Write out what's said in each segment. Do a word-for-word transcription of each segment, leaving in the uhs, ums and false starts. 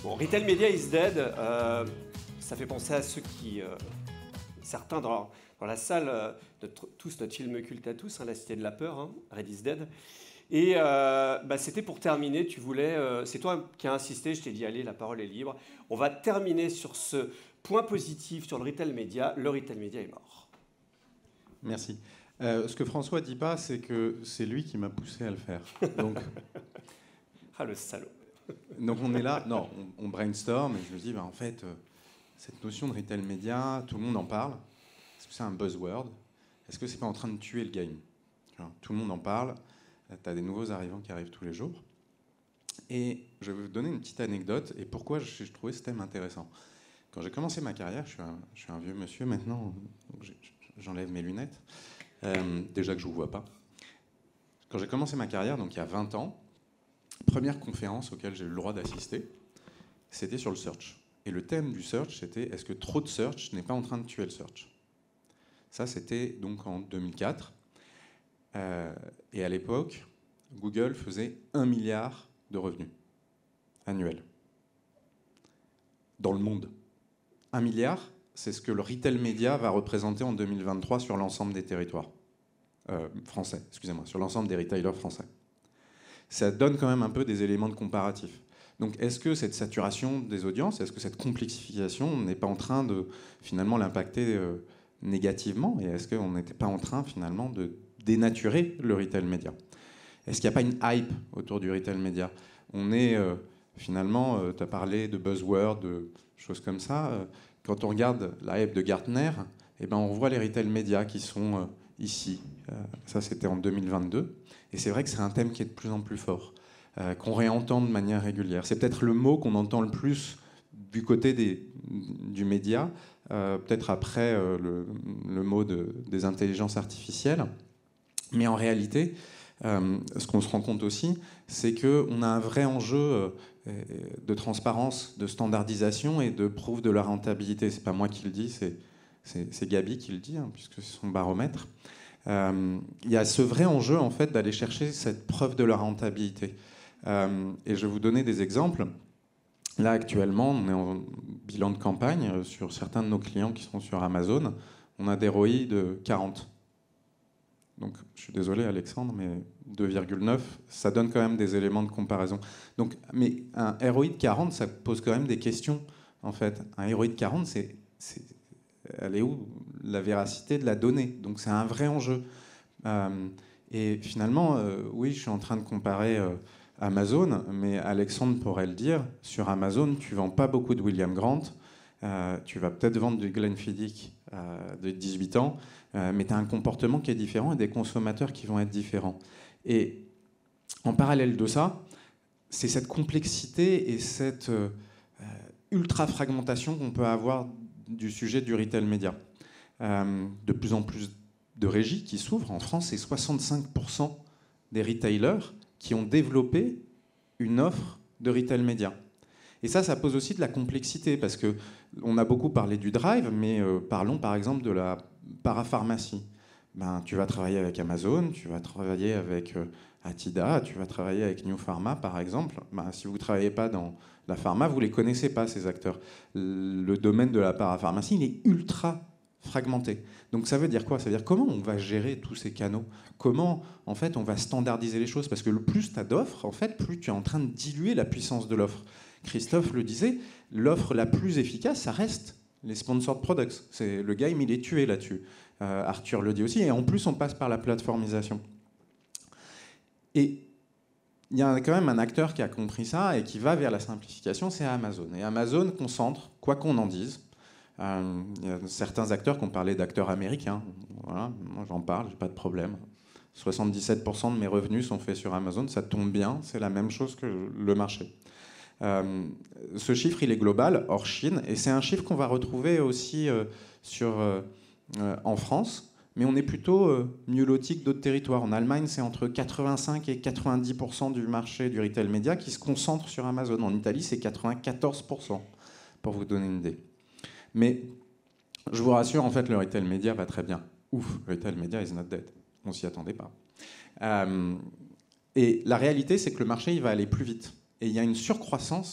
Bon, Retail Media is dead, euh, ça fait penser à ceux qui, euh, certains dans, dans la salle, euh, notre, tous notre film culte à tous, hein, La Cité de la Peur, hein, Red is dead. Et euh, bah, c'était pour terminer, tu voulais, euh, c'est toi qui as insisté, je t'ai dit allez, la parole est libre. On va terminer sur ce point positif sur le Retail Media, le Retail Media est mort. Merci. Euh, ce que François dit pas, c'est que c'est lui qui m'a poussé à le faire. Donc, ah le salaud. Donc on est là, non, on, on brainstorm et je me dis, bah, en fait, euh, cette notion de retail média, tout le monde en parle. Est-ce que c'est un buzzword? Est-ce que c'est pas en train de tuer le game? Alors, tout le monde en parle. Tu as des nouveaux arrivants qui arrivent tous les jours. Et je vais vous donner une petite anecdote et pourquoi je, je trouvais ce thème intéressant. Quand j'ai commencé ma carrière, je suis un, je suis un vieux monsieur maintenant, donc j'enlève mes lunettes. Euh, déjà que je ne vous vois pas. Quand j'ai commencé ma carrière, donc il y a vingt ans, première conférence auquel j'ai eu le droit d'assister, c'était sur le search. Et le thème du search, c'était est-ce que trop de search n'est pas en train de tuer le search? Ça, c'était donc en deux mille quatre. Euh, et à l'époque, Google faisait un milliard de revenus annuels. Dans le monde. Un milliard, c'est ce que le retail média va représenter en deux mille vingt-trois sur l'ensemble des territoires euh, français, excusez-moi, sur l'ensemble des retailers français. Ça donne quand même un peu des éléments de comparatif. Donc est-ce que cette saturation des audiences, est-ce que cette complexification n'est pas en train de finalement l'impacter euh, négativement? Et est-ce qu'on n'était pas en train finalement de dénaturer le retail média? Est-ce qu'il n'y a pas une hype autour du retail média? On est euh, finalement, euh, tu as parlé de buzzwords, de choses comme ça. Euh, quand on regarde la hype de Gartner, eh ben, on voit les retail médias qui sont euh, ici. Euh, ça, c'était en deux mille vingt-deux. Et c'est vrai que c'est un thème qui est de plus en plus fort, euh, qu'on réentend de manière régulière. C'est peut-être le mot qu'on entend le plus du côté des, du média, euh, peut-être après euh, le, le mot de, des intelligences artificielles. Mais en réalité, euh, ce qu'on se rend compte aussi, c'est qu'on a un vrai enjeu euh, de transparence, de standardisation et de preuve de la rentabilité. C'est pas moi qui le dis, c'est, c'est, c'est Gabi qui le dit, hein, puisque c'est son baromètre. Euh, il y a ce vrai enjeu en fait d'aller chercher cette preuve de la rentabilité. Euh, et je vais vous donner des exemples. Là actuellement, on est en bilan de campagne sur certains de nos clients qui sont sur Amazon. On a des R O I de quarante. Donc je suis désolé Alexandre, mais deux virgule neuf, ça donne quand même des éléments de comparaison. Donc, mais un R O I de quarante, ça pose quand même des questions en fait. Un R O I de quarante, c'est, c'est elle est où la véracité de la donnée? Donc c'est un vrai enjeu. Euh, et finalement, euh, oui, je suis en train de comparer euh, Amazon, mais Alexandre pourrait le dire, sur Amazon, tu ne vends pas beaucoup de William Grant, euh, tu vas peut-être vendre du Glenfiddich euh, de dix-huit ans, euh, mais tu as un comportement qui est différent et des consommateurs qui vont être différents. Et en parallèle de ça, c'est cette complexité et cette euh, ultra-fragmentation qu'on peut avoir du sujet du retail média. Euh, de plus en plus de régies qui s'ouvrent. En France, c'est soixante-cinq pour cent des retailers qui ont développé une offre de retail média. Et ça, ça pose aussi de la complexité, parce qu'on a beaucoup parlé du drive, mais euh, parlons par exemple de la parapharmacie. Ben, tu vas travailler avec Amazon, tu vas travailler avec euh, Atida, tu vas travailler avec New Pharma, par exemple. Ben, si vous ne travaillez pas dans la pharma, vous ne les connaissez pas, ces acteurs. Le domaine de la parapharmacie, il est ultra fragmenté. Donc ça veut dire quoi? Ça veut dire comment on va gérer tous ces canaux? Comment, en fait, on va standardiser les choses? Parce que le plus tu as d'offres, en fait, plus tu es en train de diluer la puissance de l'offre. Christophe le disait, l'offre la plus efficace, ça reste les sponsored products. C'est, le game, il est tué là-dessus. Euh, Arthur le dit aussi. Et en plus, on passe par la plateformisation. Et il y a quand même un acteur qui a compris ça et qui va vers la simplification, c'est Amazon. Et Amazon concentre, quoi qu'on en dise. Euh, il y a certains acteurs qui ont parlé d'acteurs américains. Voilà, moi j'en parle, j'ai pas de problème. soixante-dix-sept pour cent de mes revenus sont faits sur Amazon, ça tombe bien, c'est la même chose que le marché. Euh, ce chiffre, il est global, hors Chine, et c'est un chiffre qu'on va retrouver aussi euh, sur, euh, euh, en France, mais on est plutôt euh, mieux loti que d'autres territoires. En Allemagne, c'est entre quatre-vingt-cinq et quatre-vingt-dix pour cent du marché du retail média qui se concentre sur Amazon. En Italie, c'est quatre-vingt-quatorze pour cent, pour vous donner une idée. Mais je vous rassure, en fait, le retail média va très bien. Ouf, le retail média is not dead. On s'y attendait pas. Euh, et la réalité, c'est que le marché, il va aller plus vite. Et il y a une surcroissance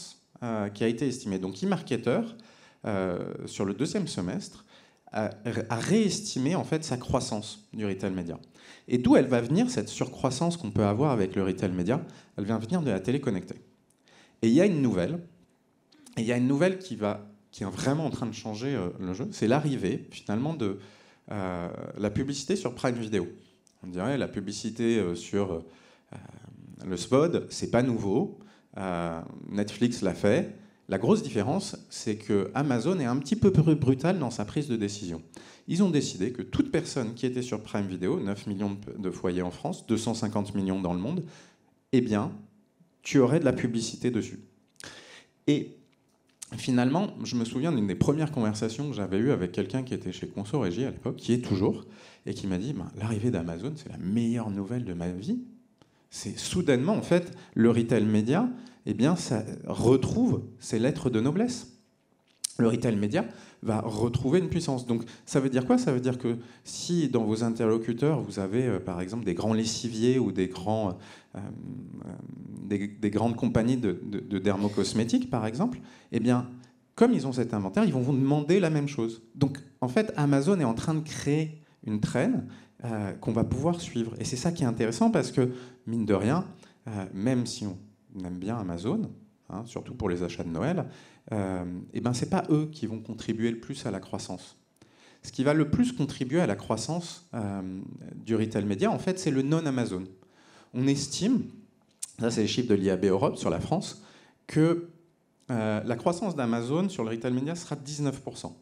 euh, qui a été estimée. Donc eMarketer, euh, sur le deuxième semestre, a, a réestimé en fait sa croissance du retail média. Et d'où elle va venir, cette surcroissance qu'on peut avoir avec le retail média? Elle vient venir de la télé connectée. Et il y a une nouvelle, et il y a une nouvelle qui, va, qui est vraiment en train de changer euh, le jeu, c'est l'arrivée finalement de euh, la publicité sur Prime Video. On dirait la publicité euh, sur euh, le S V O D, c'est pas nouveau, euh, Netflix l'a fait. La grosse différence, c'est que Amazon est un petit peu plus brutal dans sa prise de décision. Ils ont décidé que toute personne qui était sur Prime Video, neuf millions de foyers en France, deux cent cinquante millions dans le monde, eh bien, tu aurais de la publicité dessus. Et finalement, je me souviens d'une des premières conversations que j'avais eues avec quelqu'un qui était chez Conso-Régie à l'époque, qui est toujours, et qui m'a dit ben, « L'arrivée d'Amazon, c'est la meilleure nouvelle de ma vie. » C'est soudainement, en fait, le retail média, eh bien, ça retrouve ses lettres de noblesse. Le retail média va retrouver une puissance. Donc, ça veut dire quoi? Ça veut dire que si dans vos interlocuteurs, vous avez, euh, par exemple, des grands lessiviers ou des, grands, euh, euh, des, des grandes compagnies de, de, de dermocosmétiques, par exemple, eh bien, comme ils ont cet inventaire, ils vont vous demander la même chose. Donc, en fait, Amazon est en train de créer une traîne euh, qu'on va pouvoir suivre. Et c'est ça qui est intéressant parce que, mine de rien, euh, même si on aime bien Amazon, hein, surtout pour les achats de Noël, euh, eh ben, ce n'est pas eux qui vont contribuer le plus à la croissance. Ce qui va le plus contribuer à la croissance euh, du retail média, en fait, c'est le non-Amazon. On estime, ça c'est les chiffres de l'I A B Europe sur la France, que euh, la croissance d'Amazon sur le retail média sera de dix-neuf pour cent.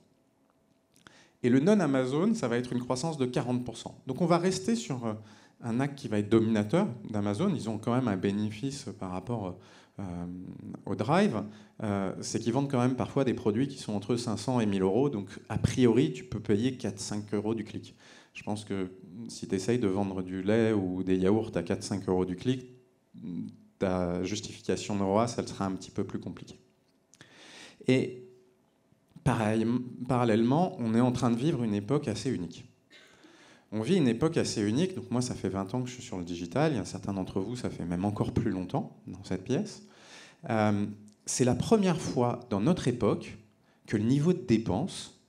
Et le non-Amazon, ça va être une croissance de quarante pour cent. Donc on va rester sur euh, un acte qui va être dominateur d'Amazon. Ils ont quand même un bénéfice par rapport euh, au Drive. Euh, c'est qu'ils vendent quand même parfois des produits qui sont entre cinq cents et mille euros. Donc a priori, tu peux payer quatre à cinq euros du clic. Je pense que si tu essayes de vendre du lait ou des yaourts à quatre à cinq euros du clic, ta justification de R O A S, elle sera un petit peu plus compliquée. Et pareil, parallèlement, on est en train de vivre une époque assez unique. On vit une époque assez unique. Donc moi, ça fait vingt ans que je suis sur le digital. Il y a certains d'entre vous, ça fait même encore plus longtemps dans cette pièce. Euh, c'est la première fois dans notre époque que le niveau de dépense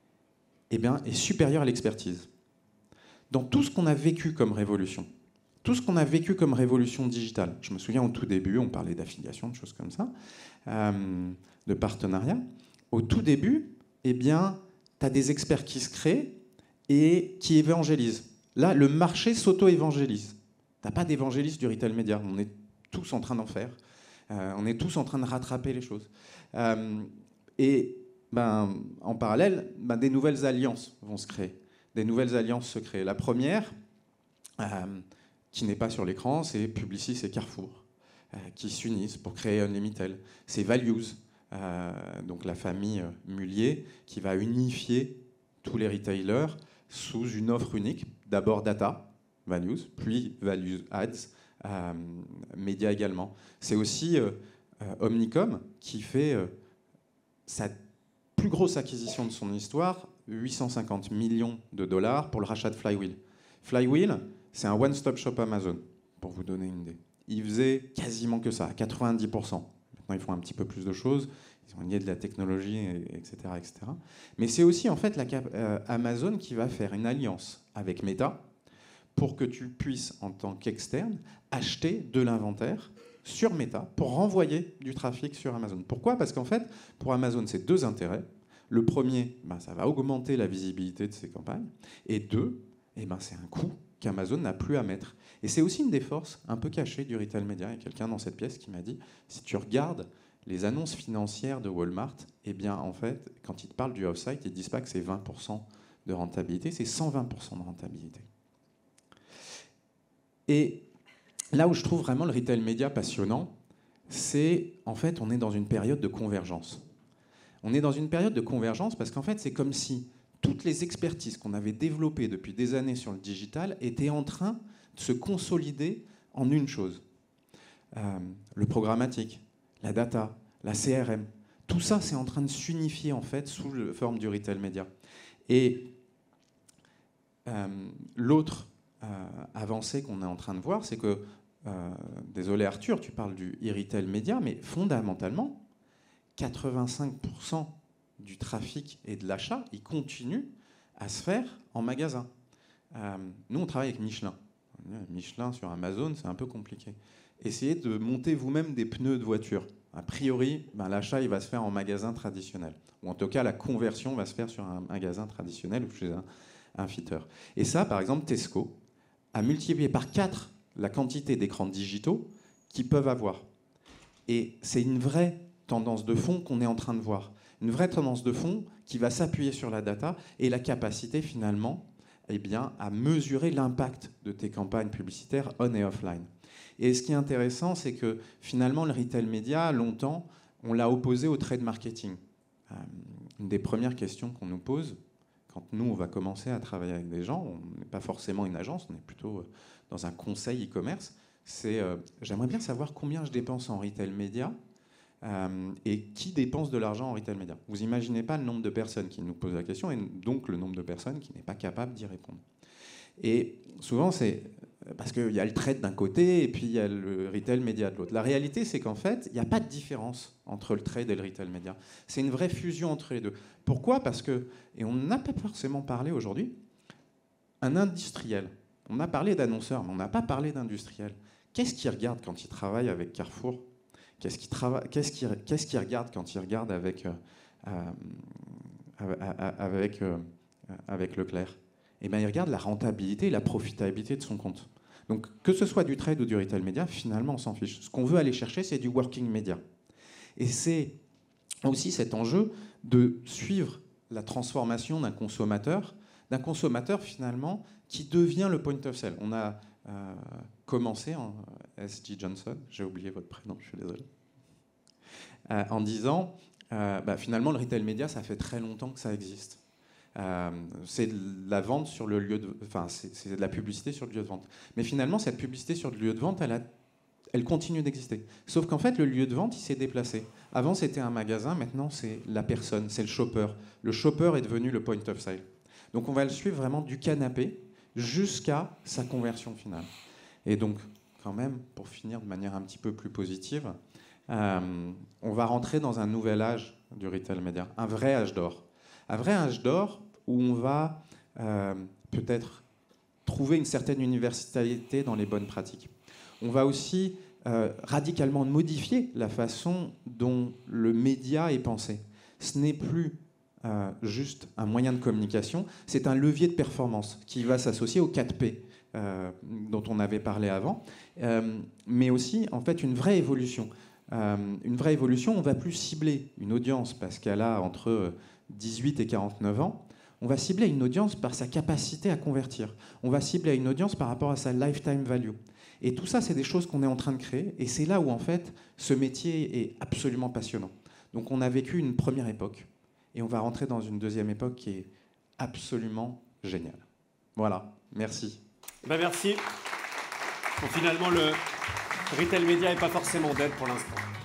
eh bien, est supérieur à l'expertise. Dans tout ce qu'on a vécu comme révolution, tout ce qu'on a vécu comme révolution digitale, je me souviens au tout début, on parlait d'affiliation, de choses comme ça, euh, de partenariat. Au tout début, eh bien, tu as des experts qui se créent et qui évangélisent. Là, le marché s'auto-évangélise. Tu n'as pas d'évangéliste du retail média. On est tous en train d'en faire. Euh, on est tous en train de rattraper les choses. Euh, et ben, en parallèle, ben, des nouvelles alliances vont se créer. Des nouvelles alliances se créent. La première, euh, qui n'est pas sur l'écran, c'est Publicis et Carrefour, euh, qui s'unissent pour créer Unlimited. C'est Values, euh, donc la famille euh, Mullier, qui va unifier tous les retailers sous une offre unique. D'abord Data, Values, puis Values Ads, euh, Média également. C'est aussi euh, euh, Omnicom qui fait euh, sa plus grosse acquisition de son histoire, huit cent cinquante millions de dollars pour le rachat de Flywheel. Flywheel, c'est un one-stop shop Amazon, pour vous donner une idée. Ils faisaient quasiment que ça, à quatre-vingt-dix pour cent. Maintenant, ils font un petit peu plus de choses. Ils ont lié de la technologie, et cetera, et cetera. Mais c'est aussi en fait la, euh, Amazon qui va faire une alliance avec Meta pour que tu puisses, en tant qu'externe, acheter de l'inventaire sur Meta pour renvoyer du trafic sur Amazon. Pourquoi? Parce qu'en fait, pour Amazon, c'est deux intérêts. Le premier, ben, ça va augmenter la visibilité de ses campagnes. Et deux, eh ben, c'est un coût qu'Amazon n'a plus à mettre. Et c'est aussi une des forces un peu cachées du retail média. Il y a quelqu'un dans cette pièce qui m'a dit, si tu regardes les annonces financières de Walmart, eh bien, en fait, quand ils te parlent du off-site, ils ne disent pas que c'est vingt pour cent de rentabilité, c'est cent vingt pour cent de rentabilité. Et là où je trouve vraiment le retail média passionnant, c'est, en fait, on est dans une période de convergence. On est dans une période de convergence parce qu'en fait, c'est comme si toutes les expertises qu'on avait développées depuis des années sur le digital étaient en train de se consolider en une chose. Euh, le programmatique, la data, la C R M, tout ça, c'est en train de s'unifier en fait sous la forme du retail média. Et euh, l'autre euh, avancée qu'on est en train de voir, c'est que, euh, désolé Arthur, tu parles du e-retail média, mais fondamentalement, quatre-vingt-cinq pour cent du trafic et de l'achat, il continue à se faire en magasin. Euh, nous, on travaille avec Michelin. Michelin sur Amazon, c'est un peu compliqué. Essayez de monter vous-même des pneus de voiture. A priori, ben, l'achat, il va se faire en magasin traditionnel. Ou en tout cas, la conversion va se faire sur un magasin traditionnel ou chez un, un fitter. Et ça, par exemple, Tesco a multiplié par quatre la quantité d'écrans digitaux qu'ils peuvent avoir. Et c'est une vraie tendance de fond qu'on est en train de voir. Une vraie tendance de fond qui va s'appuyer sur la data et la capacité, finalement, eh bien, à mesurer l'impact de tes campagnes publicitaires on et offline. Et ce qui est intéressant, c'est que finalement, le retail média, longtemps, on l'a opposé au trade marketing. Euh, une des premières questions qu'on nous pose, quand nous, on va commencer à travailler avec des gens, on n'est pas forcément une agence, on est plutôt dans un conseil e-commerce, c'est euh, j'aimerais bien savoir combien je dépense en retail média euh, et qui dépense de l'argent en retail média. Vous imaginez pas le nombre de personnes qui nous posent la question et donc le nombre de personnes qui n'est pas capable d'y répondre. Et souvent, c'est parce qu'il y a le trade d'un côté et puis il y a le retail média de l'autre. La réalité, c'est qu'en fait, il n'y a pas de différence entre le trade et le retail média. C'est une vraie fusion entre les deux. Pourquoi ? Parce que, et on n'a pas forcément parlé aujourd'hui, un industriel, on a parlé d'annonceurs, mais on n'a pas parlé d'industriel. Qu'est-ce qu'il regarde quand il travaille avec Carrefour ? Qu'est-ce qu'il trava... qu'est-ce qu'il... qu'est-ce qu'il regarde quand il regarde avec, euh, euh, avec, euh, avec Leclerc ? Eh bien, il regarde la rentabilité et la profitabilité de son compte. Donc, que ce soit du trade ou du retail média, finalement, on s'en fiche. Ce qu'on veut aller chercher, c'est du working media. Et c'est aussi cet enjeu de suivre la transformation d'un consommateur, d'un consommateur, finalement, qui devient le point of sale. On a euh, commencé en S G Johnson, j'ai oublié votre prénom, je suis désolé, euh, en disant, euh, bah, finalement, le retail média, ça fait très longtemps que ça existe. Euh, c'est de la vente sur le lieu de, enfin, c'est, c'est de la publicité sur le lieu de vente. Mais finalement, cette publicité sur le lieu de vente, elle, a, elle continue d'exister. Sauf qu'en fait, le lieu de vente, il s'est déplacé. Avant, c'était un magasin. Maintenant, c'est la personne, c'est le shopper. Le shopper est devenu le point of sale. Donc, on va le suivre vraiment du canapé jusqu'à sa conversion finale. Et donc, quand même, pour finir de manière un petit peu plus positive, euh, on va rentrer dans un nouvel âge du retail média, un vrai âge d'or. Un vrai âge d'or où on va euh, peut-être trouver une certaine universalité dans les bonnes pratiques. On va aussi euh, radicalement modifier la façon dont le média est pensé. Ce n'est plus euh, juste un moyen de communication, c'est un levier de performance qui va s'associer aux quatre P euh, dont on avait parlé avant, euh, mais aussi en fait une vraie évolution. Euh, une vraie évolution, on ne va plus cibler une audience parce qu'elle a entre dix-huit et quarante-neuf ans, on va cibler une audience par sa capacité à convertir. On va cibler une audience par rapport à sa lifetime value. Et tout ça, c'est des choses qu'on est en train de créer. Et c'est là où, en fait, ce métier est absolument passionnant. Donc, on a vécu une première époque. Et on va rentrer dans une deuxième époque qui est absolument géniale. Voilà. Merci. Ben merci. Bon, finalement, le retail média n'est pas forcément dead pour l'instant.